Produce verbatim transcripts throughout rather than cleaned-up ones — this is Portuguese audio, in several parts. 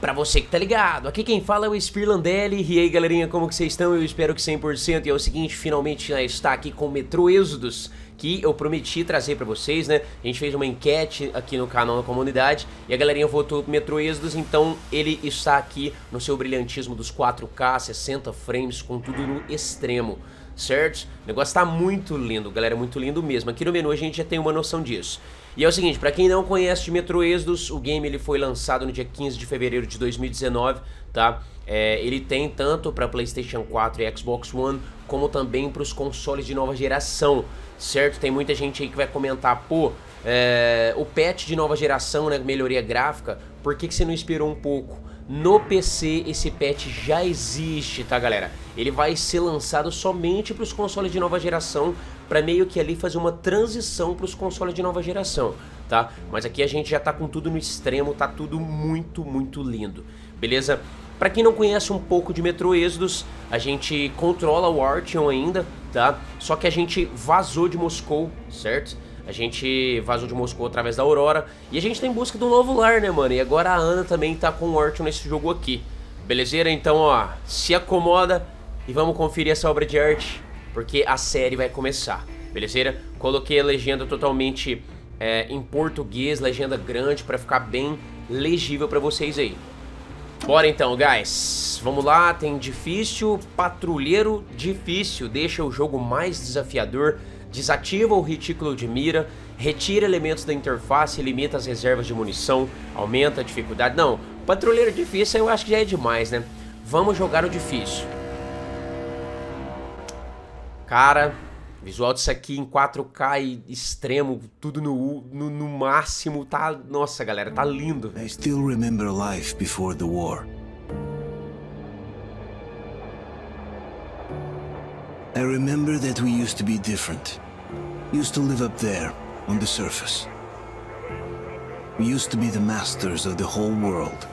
pra você que tá ligado, aqui quem fala é o Spirlandelli. E aí galerinha, como que vocês estão? Eu espero que cem por cento. E é o seguinte, finalmente já está aqui com o Metro Exodus, que eu prometi trazer pra vocês, né? A gente fez uma enquete aqui no canal, na comunidade, e a galerinha votou pro Metro Exodus, então ele está aqui no seu brilhantismo dos quatro K, sessenta frames, com tudo no extremo, certo? O negócio tá muito lindo, galera, muito lindo mesmo. Aqui no menu a gente já tem uma noção disso. E é o seguinte, pra quem não conhece de Metro Exodus, o game ele foi lançado no dia quinze de fevereiro de dois mil e dezenove, tá? É, ele tem tanto para PlayStation quatro e Xbox One, como também para os consoles de nova geração, certo? Tem muita gente aí que vai comentar, pô, é, o patch de nova geração, né, melhoria gráfica, por que que você não esperou um pouco? No P C esse patch já existe, tá galera? Ele vai ser lançado somente para os consoles de nova geração, para meio que ali fazer uma transição para os consoles de nova geração, tá? Mas aqui a gente já tá com tudo no extremo, tá tudo muito, muito lindo, beleza? Pra quem não conhece um pouco de Metro Exodus, a gente controla o Artyom ainda, tá? Só que a gente vazou de Moscou, certo? A gente vazou de Moscou através da Aurora e a gente tá em busca do novo lar, né, mano? E agora a Ana também tá com o Artyom nesse jogo aqui, belezeira? Então, ó, se acomoda e vamos conferir essa obra de arte, porque a série vai começar, belezeira? Coloquei a legenda totalmente é, em português, legenda grande, pra ficar bem legível pra vocês aí. Bora então, guys. Vamos lá, tem difícil, patrulheiro difícil. Deixa o jogo mais desafiador. Desativa o retículo de mira. Retira elementos da interface e limita as reservas de munição. Aumenta a dificuldade. Não, patrulheiro difícil eu acho que já é demais, né? Vamos jogar o difícil. Cara, visual disso aqui em quatro K e extremo, tudo no, no, no máximo, tá... Nossa, galera, tá lindo. I still remember life before the war. I remember that we used to be different. Used to live up there, on the surface. We used to be the masters of the whole world.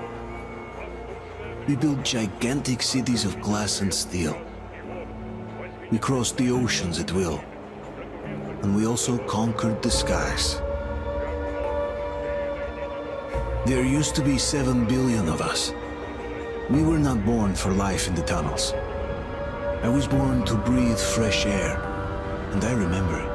We built gigantic cities of glass and steel. We crossed the oceans at will, and we also conquered the skies. There used to be seven billion of us. We were not born for life in the tunnels. I was born to breathe fresh air, and I remember it.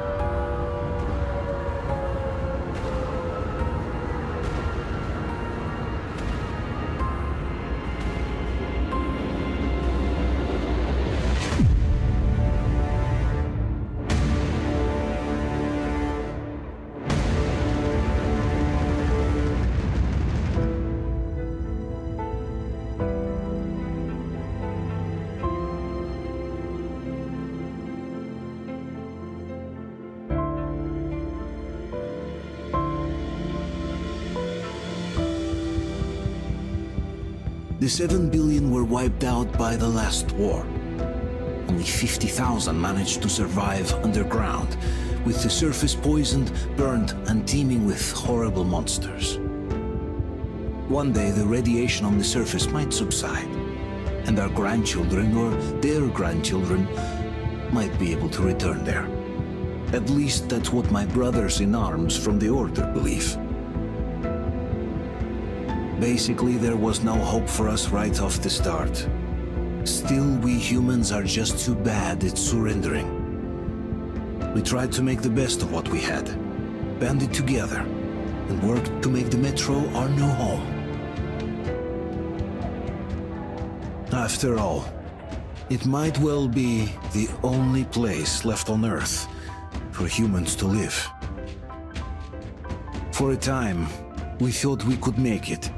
The seven billion were wiped out by the last war. Only fifty thousand managed to survive underground, with the surface poisoned, burned, and teeming with horrible monsters. One day the radiation on the surface might subside, and our grandchildren or their grandchildren might be able to return there. At least that's what my brothers in arms from the Order believe. Basically, there was no hope for us right off the start. Still, we humans are just too bad at surrendering. We tried to make the best of what we had, banded together, and worked to make the Metro our new home. After all, it might well be the only place left on Earth for humans to live. For a time, we thought we could make it.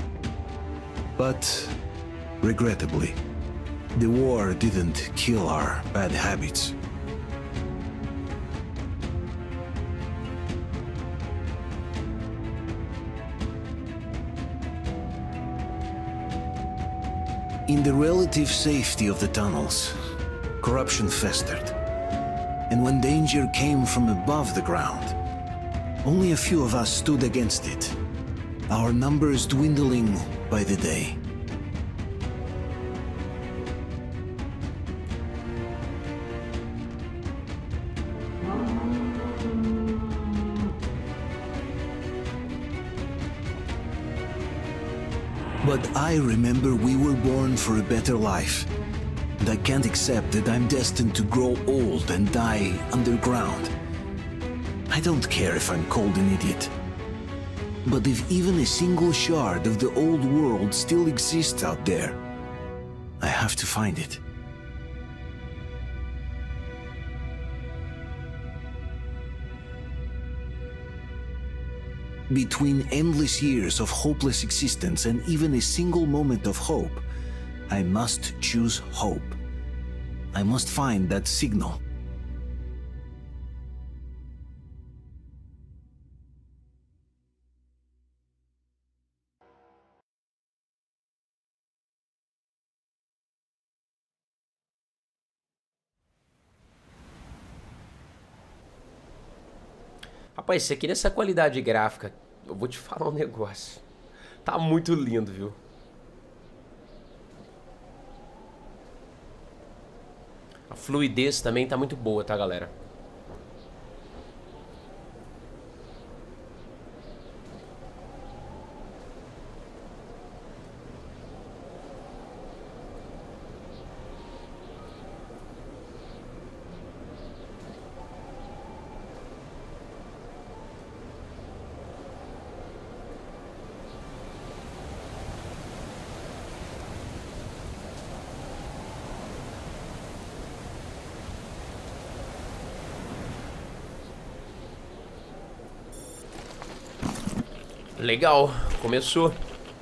But, regrettably, the war didn't kill our bad habits. In the relative safety of the tunnels, corruption festered. And when danger came from above the ground, only a few of us stood against it, our numbers dwindling by the day. But I remember we were born for a better life. And I can't accept that I'm destined to grow old and die underground. I don't care if I'm called an idiot. But if even a single shard of the old world still exists out there, I have to find it. Between endless years of hopeless existence and even a single moment of hope, I must choose hope. I must find that signal. Rapaz, isso aqui nessa qualidade gráfica, eu vou te falar um negócio. Tá muito lindo, viu? A fluidez também tá muito boa, tá, galera? Legal, começou.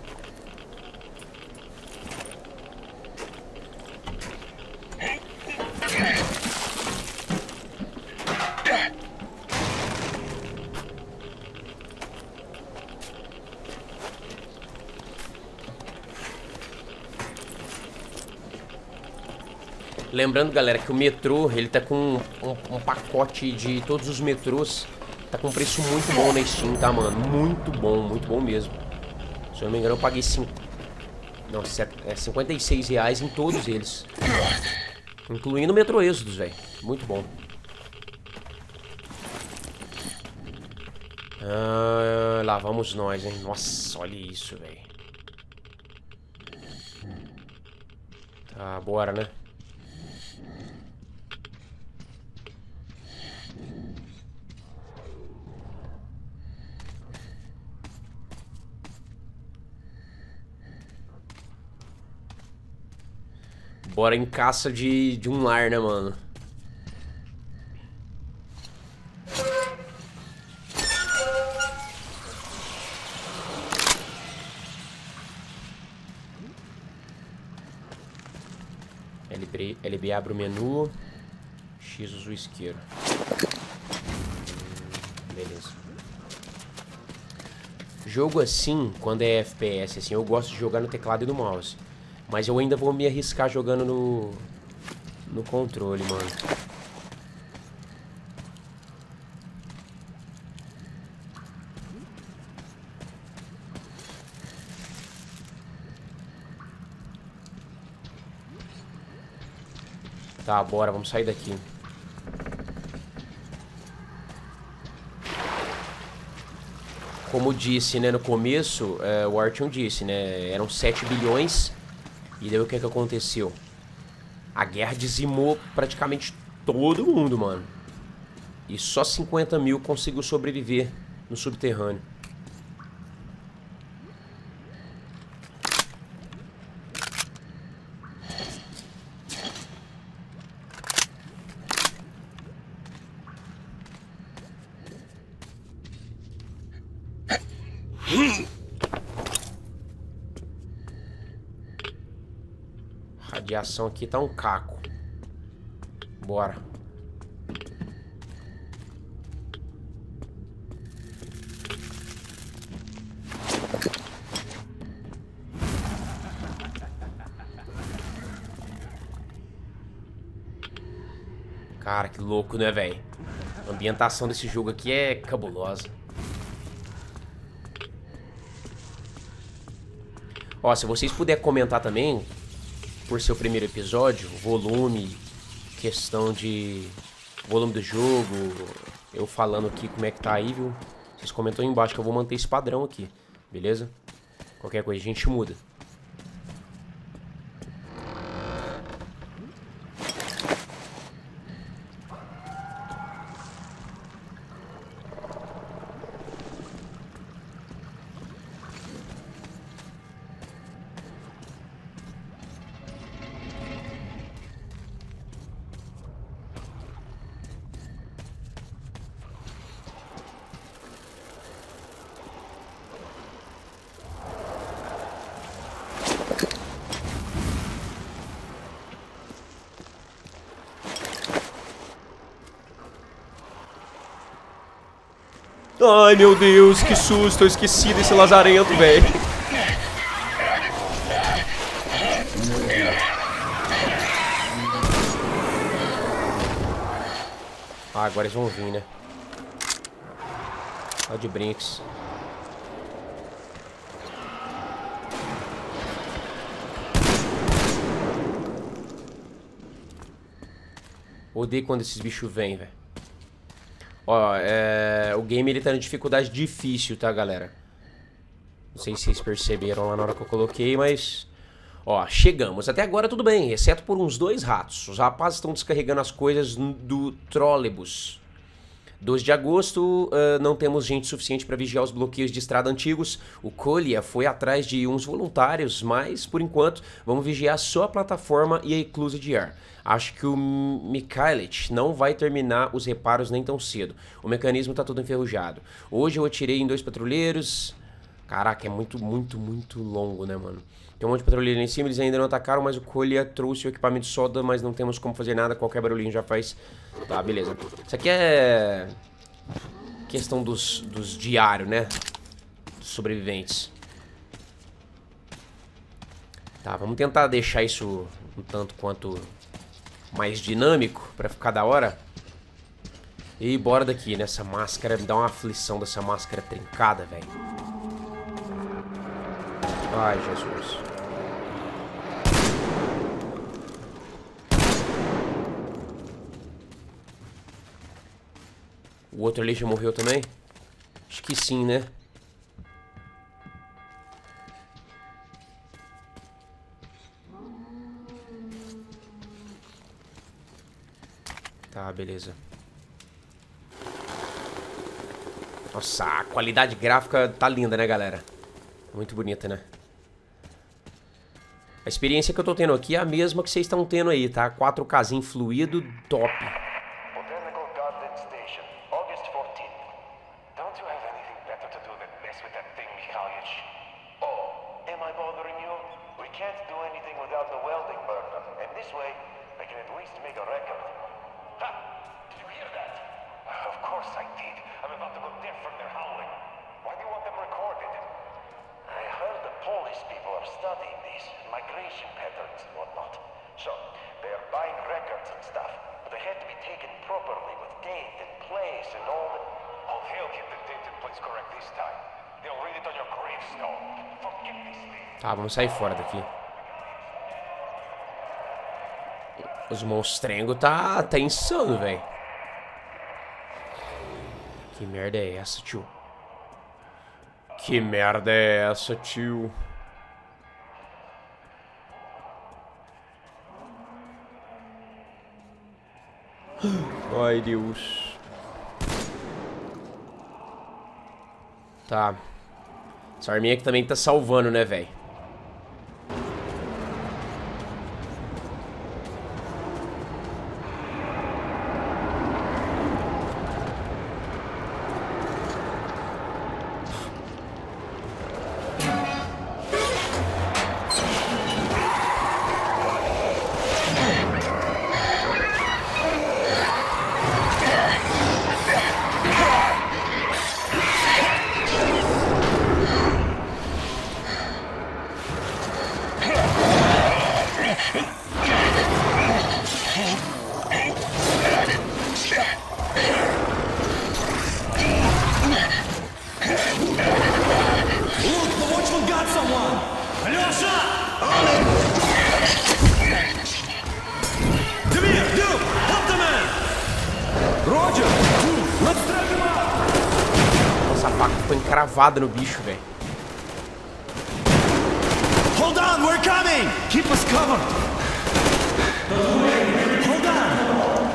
Lembrando, galera, que o metrô, ele tá com um, um, um pacote de todos os metrôs. Tá com um preço muito bom na Steam, tá, mano? Muito bom, muito bom mesmo. Se eu não me engano, eu paguei cinco... Não, é cinquenta e seis reais em todos eles. Incluindo o Metro Exodus, velho. Muito bom. Ah, lá vamos nós, hein? Nossa, olha isso, velho. Tá, bora, né? Bora em caça de, de um lar, né, mano? L B, L B abre o menu. X usa o isqueiro. Beleza. Jogo assim, quando é F P S, assim, eu gosto de jogar no teclado e no mouse. Mas eu ainda vou me arriscar jogando no, no controle, mano. Tá, bora, vamos sair daqui. Como disse, né, no começo, é, o Artyom disse, né, eram sete bilhões... E daí o que que aconteceu? A guerra dizimou praticamente todo mundo, mano. E só cinquenta mil conseguiu sobreviver no subterrâneo. Radiação aqui tá um caco. Bora. Cara, que louco, né, velho? A ambientação desse jogo aqui é cabulosa. Ó, se vocês puderem comentar também, por ser o primeiro episódio, volume, questão de volume do jogo, eu falando aqui como é que tá aí, viu? Vocês comentam aí embaixo que eu vou manter esse padrão aqui, beleza? Qualquer coisa a gente muda. Ai, meu Deus, que susto. Eu esqueci desse lazarento, velho. Ah, agora eles vão vir, né? Só de brinks. Odeio quando esses bichos vêm, velho. Ó, é... o game ele tá em dificuldade difícil, tá, galera? Não sei se vocês perceberam lá na hora que eu coloquei, mas... Ó, chegamos. Até agora tudo bem, exceto por uns dois ratos. Os rapazes estão descarregando as coisas do trolebus. doze de agosto, uh, não temos gente suficiente para vigiar os bloqueios de estrada antigos. O Kolya foi atrás de uns voluntários, mas, por enquanto, vamos vigiar só a plataforma e a eclusa de ar. Acho que o Mikhailich não vai terminar os reparos nem tão cedo. O mecanismo tá todo enferrujado. Hoje eu atirei em dois patrulheiros. Caraca, é muito, muito, muito longo, né, mano? Tem um monte de patrulheiro ali em cima, eles ainda não atacaram, mas o Kolya trouxe o equipamento de solda, mas não temos como fazer nada, qualquer barulhinho já faz... Tá, beleza. Isso aqui é... questão dos, dos diários, né? Dos sobreviventes. Tá, vamos tentar deixar isso um tanto quanto mais dinâmico, pra ficar da hora. E bora daqui, né? Essa máscara, me dá uma aflição dessa máscara trincada, velho. Ai, Jesus. O outro ali já morreu também? Acho que sim, né? Tá, beleza. Nossa, a qualidade gráfica tá linda, né, galera? Muito bonita, né? A experiência que eu tô tendo aqui é a mesma que vocês estão tendo aí, tá? quatro Kzinho fluido, top. Tá, vamos sair fora daqui. Os monstrengos tá, tá insano, velho. Que merda é essa, tio? Que merda é essa, tio? Ai, Deus. Tá. Essa arminha aqui também tá salvando, né, velho? Nossa, a faca ficou encravada no bicho, velho. Hold on, we're coming! Keep us covered! Hold on!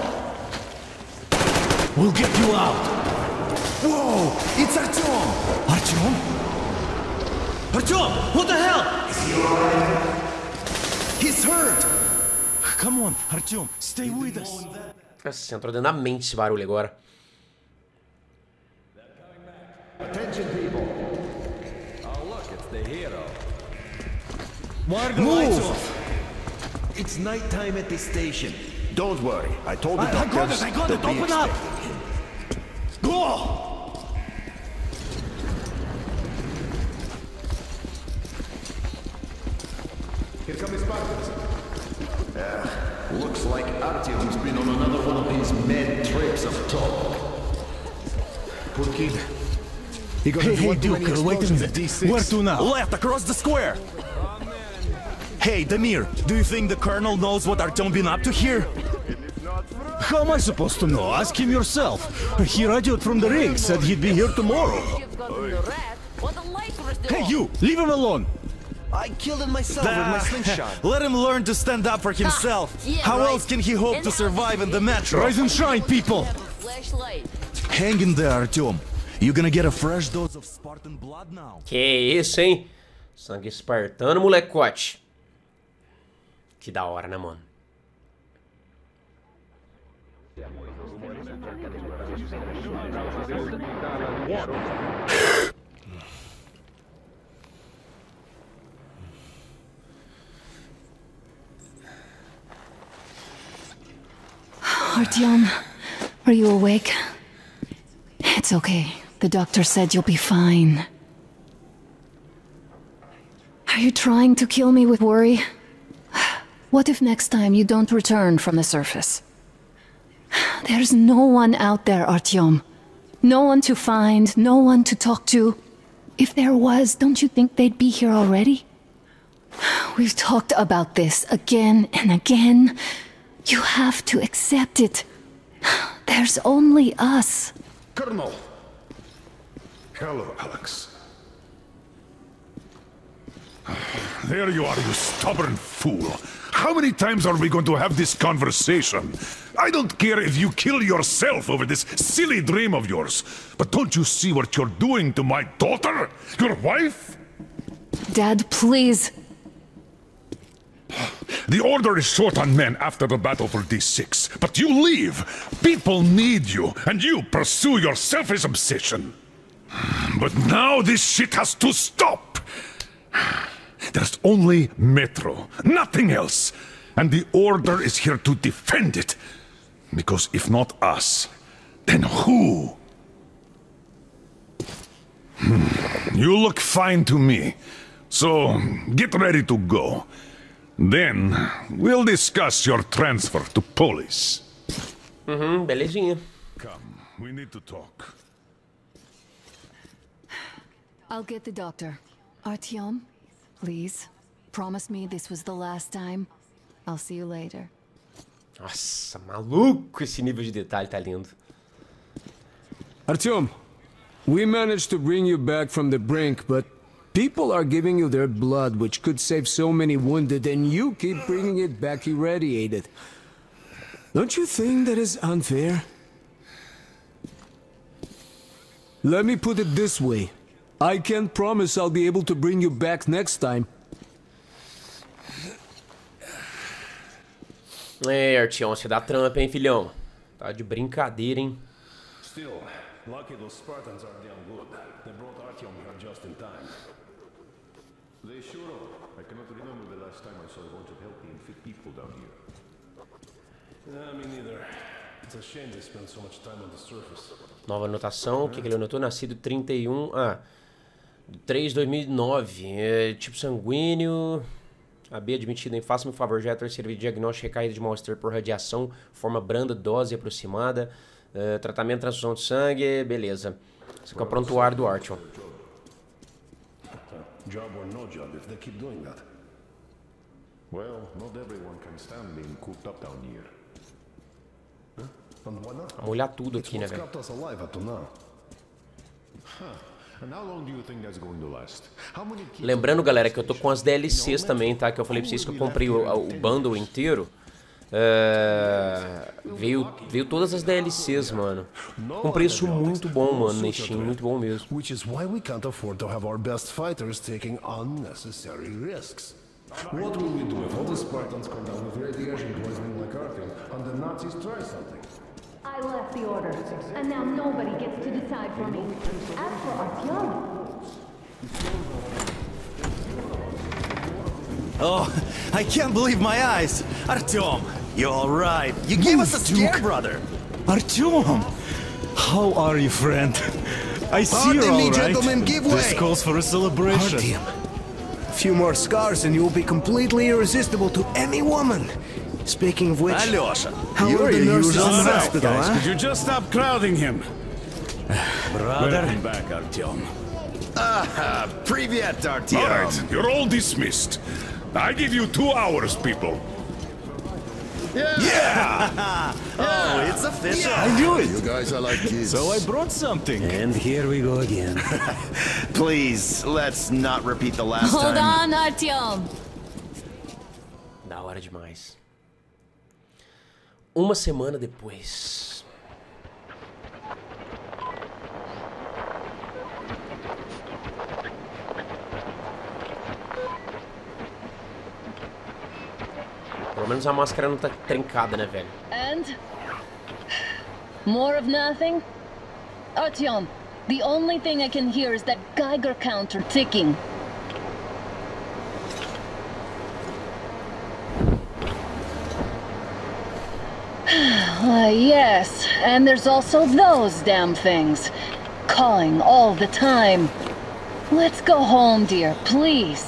We'll get you out! Whoa! It's Artyom! Artyom? Artyom! What the hell? Is he alright? He's hurt! Come on, Artyom, stay with us! Nossa, entrou dentro da mente esse barulho agora. Attention, people! Oh, look, it's the hero. Move! It's nighttime at the station. Don't worry, I told the I, I got doctors it, I got to it, be open up! expecting him. Go! Here come Spartans. Uh, looks like Artyom's been on another one of his mad trips up top. Poor kid. He got Hey, hey, Duke, wait a minute. D six. Where to now? Left, across the square! Hey, Damir, do you think the Colonel knows what Artyom been up to here? How am I supposed to know? Ask him yourself. He radioed from the ring, said he'd be here tomorrow. Hey, you! Leave him alone! I killed him myself with my slingshot. Let him learn to stand up for himself. Yeah, How right. else can he hope to survive in the metro? Rise and shine, people! Hang in there, Artyom. You're gonna get a fresh dose of Spartan blood now. Que isso, hein? Sangue espartano, molecote. Que da hora, né, mano? Artyom, are you awake? It's okay. The doctor said you'll be fine. Are you trying to kill me with worry? What if next time you don't return from the surface? There's no one out there, Artyom. No one to find, no one to talk to. If there was, don't you think they'd be here already? We've talked about this again and again. You have to accept it. There's only us. Colonel! Hello, Alex. There you are, you stubborn fool. How many times are we going to have this conversation? I don't care if you kill yourself over this silly dream of yours, but don't you see what you're doing to my daughter? Your wife? Dad, please. The Order is short on men after the battle for D six, but you leave. People need you, and you pursue your selfish obsession. But now this shit has to stop. There's only Metro, nothing else. And the Order is here to defend it. Because if not us, then who? Hmm. You look fine to me. So, get ready to go. Then, we'll discuss your transfer to Polis. Uhum, belezinha. Come, we need to talk. I'll get the doctor. Artyom, please, promise me this was the last time. I'll see you later. Nossa, maluco, esse nível de detalhe tá lindo. Artyom, we managed to bring you back from the brink, but people are giving you their blood, which could save so many wounded, and you keep bringing it back irradiated. Don't you think that is unfair? Let me put it this way. I can't promise I'll be able to bring you back next time. É, Artyom, você dá trampa, hein, filhão? Tá de brincadeira, hein? Still, lucky those Spartans are damn good. They brought Artyom here just in time. They sure are. I cannot remember the last time I saw a bunch of healthy and fit people down here. Yeah, me neither. It's a shame they spend so much time on the surface. Nova anotação, o que, que ele anotou? Nascido trinta e um... Ah, três de dois mil e nove. É, tipo sanguíneo... A B admitida em faça-me o favor, já é terceiro vídeo, diagnóstico recaída de mal-estar por radiação, forma branda, dose aproximada, uh, tratamento, transfusão de sangue, beleza. Isso aqui é o prontuário do Artyom. Job or no job if they keep doing that. Well, not everyone can stand being cooped up down here. Huh? And why not? Vamos olhar tudo aqui, né, velho? Kept us alive up to now. Huh. Lembrando, galera, que eu tô com as D L Cs também, tá? Que eu falei pra vocês que eu comprei o, o bundle inteiro. Uh, veio, veio todas as D L Cs, mano. Com preço muito bom, mano, na Steam, muito bom mesmo. Which is why we can't afford to have our best fighters taking unnecessary risks. What will we do if all the Spartans come down with radiation poisoning like Artyom and the Nazis try something? I left the Order, and now nobody gets to decide for me. As for Artyom... Oh, I can't believe my eyes! Artyom, you're alright. You gave us a scare, brother. Artyom! How are you, friend? I see you're Pardon me, all right. gentlemen, give way! This calls for a celebration. Artyom, few more scars and you'll be completely irresistible to any woman. Speaking of which, Alyosha, how are the nurses in the All right, hospital, guys, huh? could you just stop crowding him? Brother. Welcome back, Artyom. Ah, привет, Artyom. All right, you're all dismissed. I give you two hours, people. Yeah! Yeah. Oh, it's official. Yeah, I knew it. You guys are like kids. So I brought something. And here we go again. Please, let's not repeat the last Hold time. on, Artyom. Da hora demais. Uma semana depois. Pelo menos a máscara não tá trincada, né, velho? And? More of nothing? Artyom, the only thing I can hear is that Geiger counter ticking. Uh, yes, and there's also those damn things. Calling all the time. Let's go home, dear, please.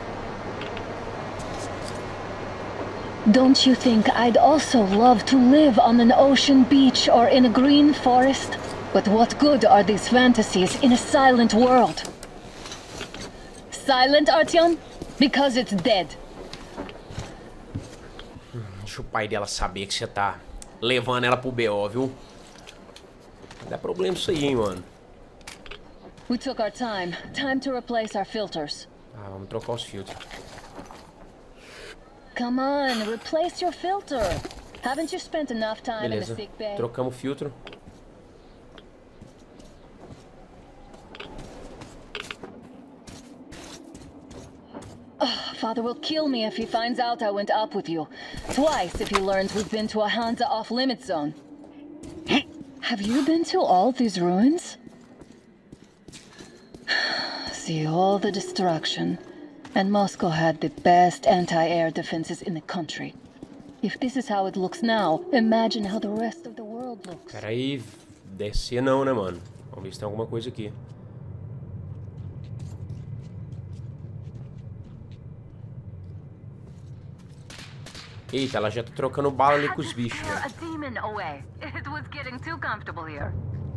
Don't you think I'd also love to live on an ocean beach or in a green forest? But what good are these fantasies in a silent world? Silent, Artyom? Because it's dead. Deixa o pai dela saber que você tá levando ela pro B O, viu? Dá problema isso aí, hein, mano. We took our time. Time to replace our filters. Ah, vamos trocar os filtros. Come on, replace your filter. Haven't you spent enough time in the Beleza, sick bay? trocamos o filtro. Oh, Father will kill me if he finds out I went up with you. Twice if he learns we've been to a Hansa off-limit zone. Have you been to all these ruins? See all the destruction. And Moscow had the best anti-air defenses in the country. If this is how it looks now, imagine how the rest of the world looks. Pera aí, descer não, né, mano? Vamos ver se tem alguma coisa aqui. Eita, ela já tá trocando bala ali com os bichos, né? A demon away. It was getting too comfortable here.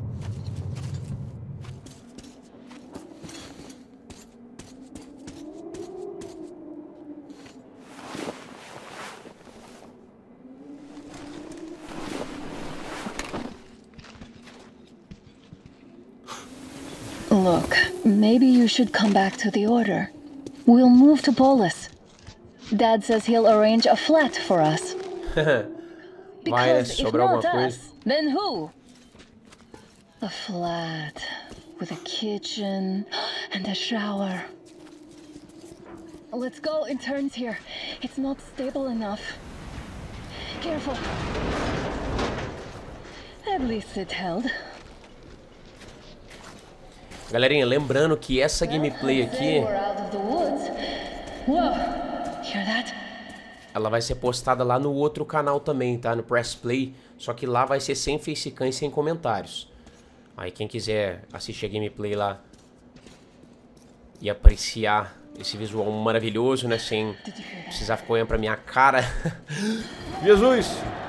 Look, maybe you should come back to the Order. We'll move to Polis. Dad says he'll arrange a flat for us. Vai, né? Because if Sobrar alguma not coisa. us, then who? A flat with a kitchen and a shower. Let's go in turns here. It's not stable enough. Careful. At least it held. Galerinha, lembrando que essa gameplay aqui, We're out of the woods. Whoa. Hear that? ela vai ser postada lá no outro canal também, tá? No Press Play. Só que lá vai ser sem facecam e sem comentários. Aí quem quiser assistir a gameplay lá e apreciar esse visual maravilhoso, né? Sem precisar ficar olhando pra minha cara. Jesus!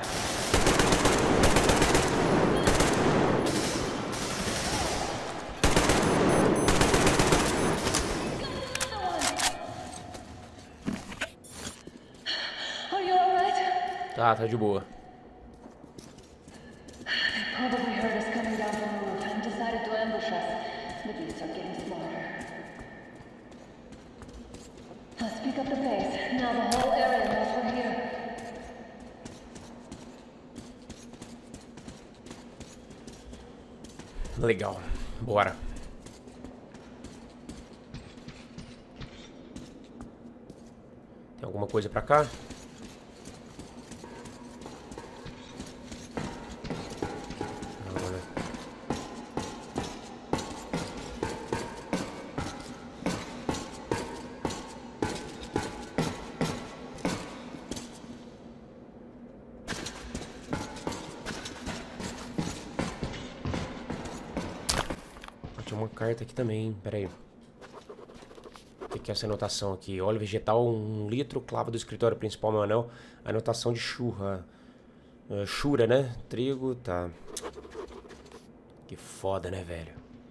Tá, tá de boa. Probably heard us coming down from the roof and decided to ambush us. The beasts are getting smarter. Let's pick up the pace. Now the whole area knows we're here. Legal. Bora. Tem alguma coisa pra cá? Tinha uma carta aqui também, hein? Pera aí. O que, que é essa anotação aqui? Óleo vegetal, um litro, clava do escritório principal, meu anel. Anotação de churra. Uh, chura, né? Trigo, tá. Que foda, né, velho?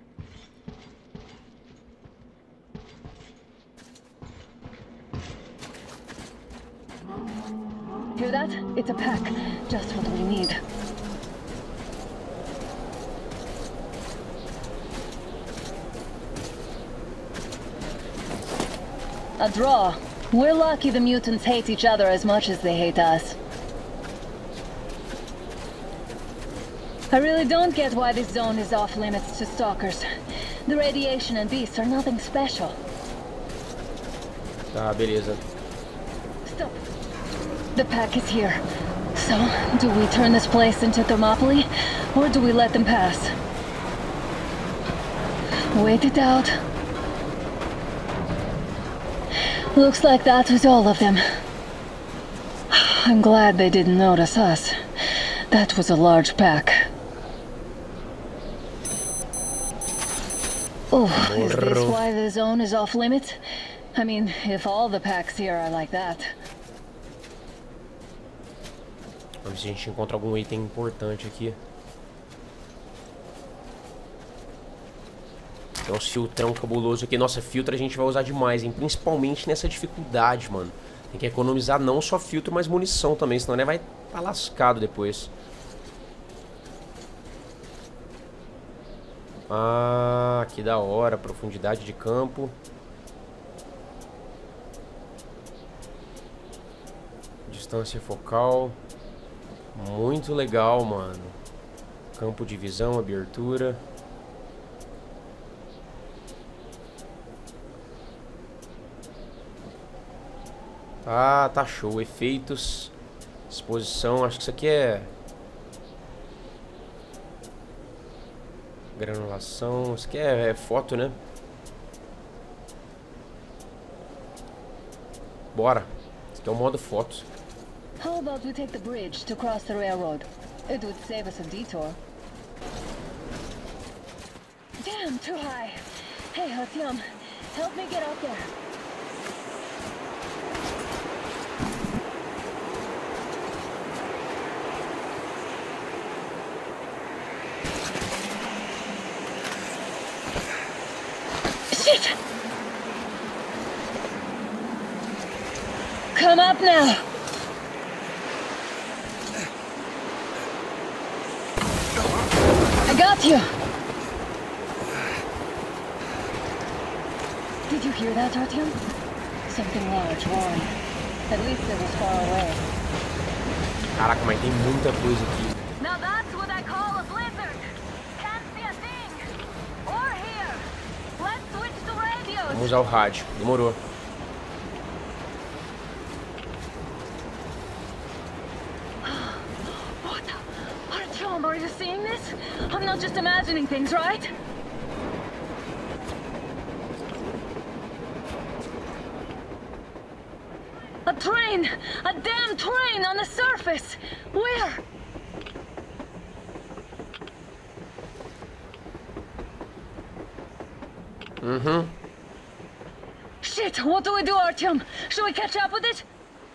Hear that? It's a pack. Just what we need. A draw. We're lucky the mutants hate each other as much as they hate us. I really don't get why this zone is off limits to stalkers. The radiation and beasts are nothing special. Tá, beleza. Stop. The pack is here. So, do we turn this place into Thermopylae, or do we let them pass? Wait it out. Looks like that was all of them. I'm glad they didn't notice us. That was a large pack. Oh, is this why the zone is off limits? I mean, if all the packs here are like that. Vamos ver se a gente encontra algum item importante aqui. Tem um filtrão cabuloso aqui. Nossa, filtro a gente vai usar demais, hein? Principalmente nessa dificuldade, mano. Tem que economizar não só filtro, mas munição também, senão ele vai estar lascado depois. Ah, que da hora. Profundidade de campo. Distância focal. Muito legal, mano. Campo de visão, abertura. Ah, tá show. Efeitos. Exposição. Acho que isso aqui é... Granulação. Isso aqui é, é foto, né? Bora. Isso aqui é o modo foto. How about we take the bridge to cross the railroad? It would save us a detour. Damn, too high. Hey, Artyom, help me get up there. Shit! Come up now. I got you. Did you hear that, Artyom? Something large roaring. At least it was far away. Caraca, mas tem muita coisa aqui. Now that's what I call a blizzard. Can't see a thing. Or here. Let's switch to radios. Vamos usar o rádio. Demorou. What? Artyom, are you seeing this? I'm not just imagining things, right? A train! A damn train on the surface! Where? Mm-hmm. Shit! What do we do, Artyom? Should we catch up with it?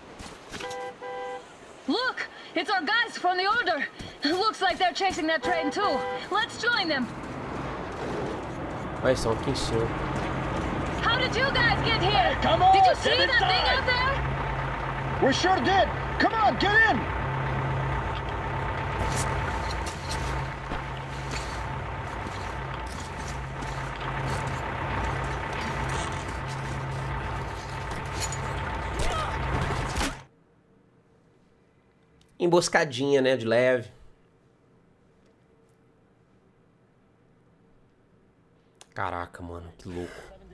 Look! It's our guys from the Order! Looks like they're chasing that train too. Let's join them. Vai, estão aqui em cima. How did you guys get here? Hey, come on, did you see get that inside. thing out there? We sure did! Come on, get in! Emboscadinha, né? De leve. Caraca, mano, que louco.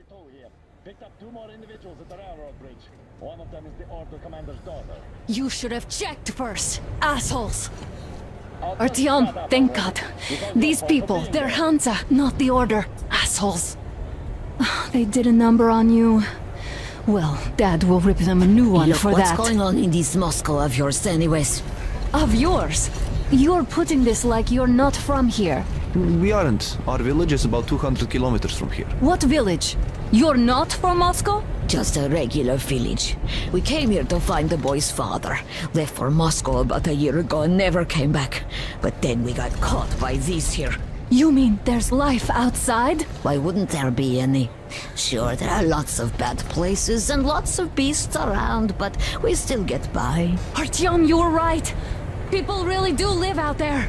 You should have checked first, assholes! Artyom, thank God. These people, they're Hansa, not the Order. Assholes. They did a number on you. Well, Dad will rip them a new one Look, for what's that. What's going on in this Moscow of yours anyways? Of yours? You're putting this like you're not from here. We aren't. Our village is about two hundred kilometers from here. What village? You're not from Moscow? Just a regular village. We came here to find the boy's father. Left for Moscow about a year ago and never came back. But then we got caught by these here. You mean there's life outside? Why wouldn't there be any? Sure, there are lots of bad places and lots of beasts around, but we still get by. Artyom, you were right. People really do live out there.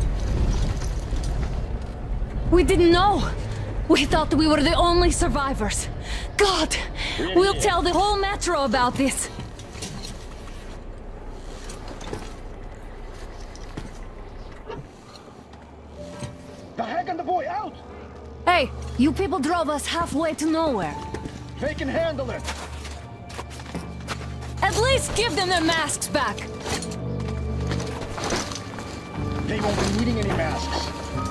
We didn't know. We thought we were the only survivors. God, we'll tell the whole metro about this. The heck and the boy out! Hey, you people drove us halfway to nowhere. They can handle it. At least give them their masks back. They won't be needing any masks.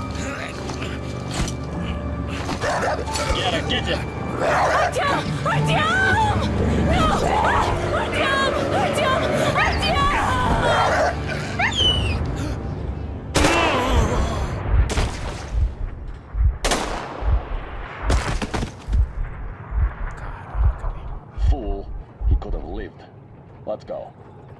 Get it, get it! Artyom! Artyom! No! Artyom! Artyom! Artyom! Fool. He could have lived. Let's go.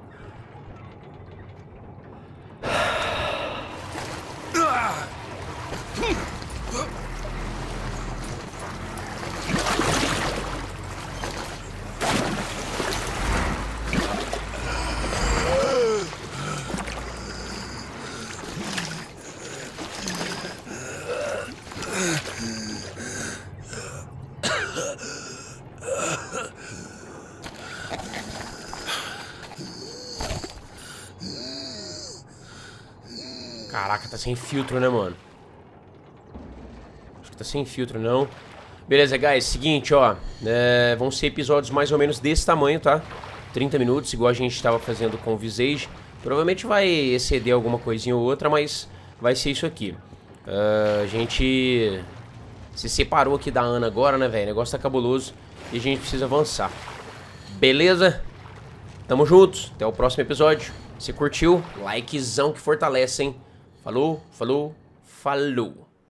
Caraca, tá sem filtro, né, mano? Acho que tá sem filtro, não. Beleza, guys, seguinte, ó. É, vão ser episódios mais ou menos desse tamanho, tá? trinta minutos, igual a gente tava fazendo com o Visage. Provavelmente vai exceder alguma coisinha ou outra, mas vai ser isso aqui. Uh, a gente se separou aqui da Ana agora, né, velho? O negócio tá cabuloso e a gente precisa avançar. Beleza? Tamo juntos. Até o próximo episódio. Se curtiu, likezão que fortalece, hein? Falou, falou, falou.